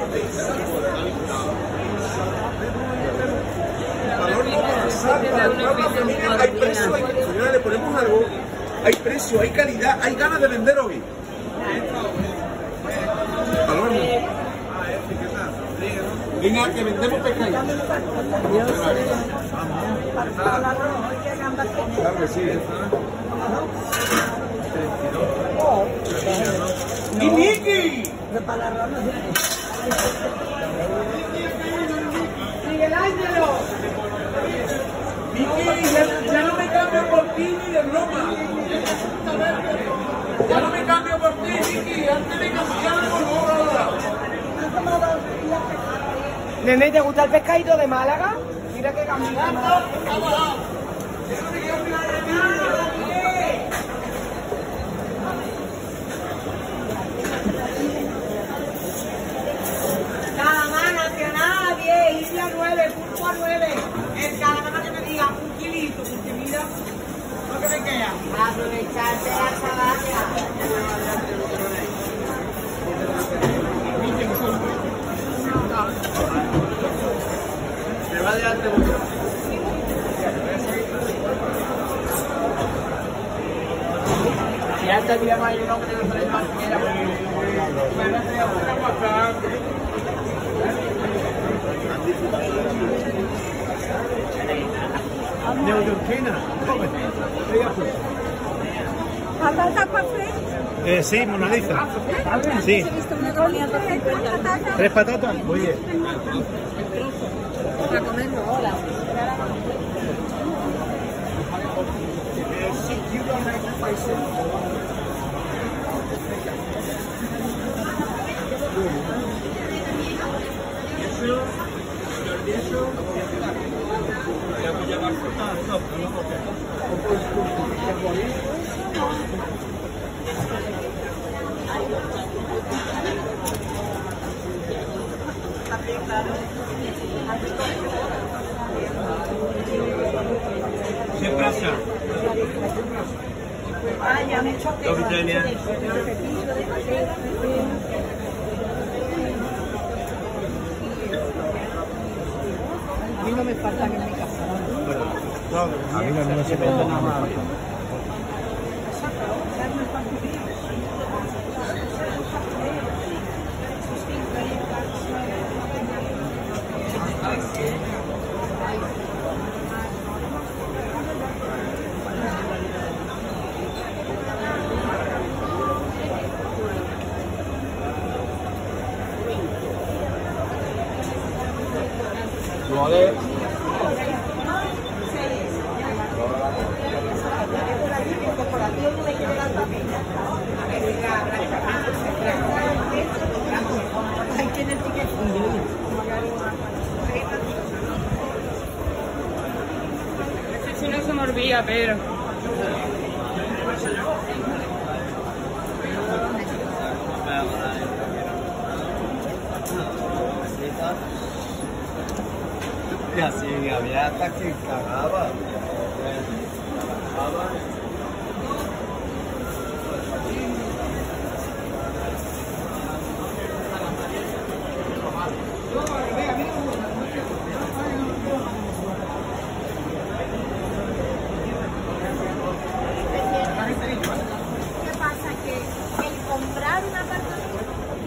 Hay precio, señora, le ponemos algo, hay precio, hay calidad, hay ganas de vender hoy. Venga, que vendemos pescado. Claro que sí. ¡Y Miki! ¡Miguel Ángelo! Miki, ya no me cambio por ti ni de broma. Ya no me cambio por ti, Miki. Antes de cambiarme por ahora. Nene, ¿te gusta el pescadito de Málaga? Mira que caminando. Calamar nacional, 10, Isla 9, pulpo a 9. El calamar que me diga un kilito, porque mira lo que me queda. Aprovecharte la sabata. Me va adelante mucho. Si antes había más un hombre de frente era ¿Patata café? Sí, monadiza. Sí. 3 patatas. Muy bien. Para comerlo, hola. ¿Qué pasa? Dos italianas. A mí no me faltan en mi casa. A mí no se me falta nada. Joder. Si no se me olvida, pero... Y así, había hasta que cagaba. ¿Qué pasa? Que el comprar un apartamento...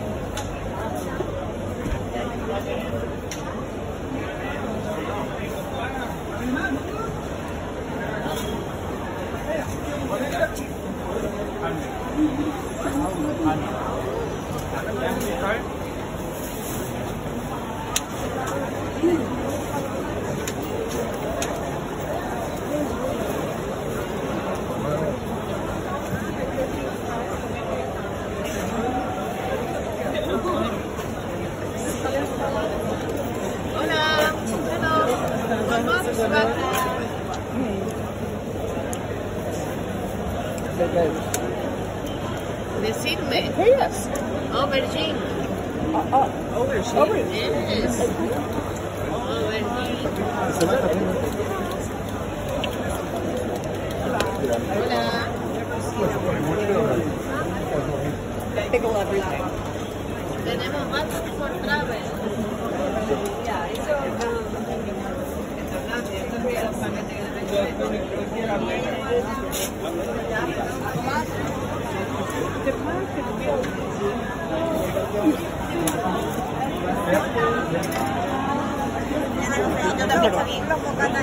Decirme. Yes. Aubergine. Aubergine. Yes. Aubergine. Hola. Pickle everything. Tenemos Batman por Travel. Ya, eso no. Estos días los paquetes que Yo también.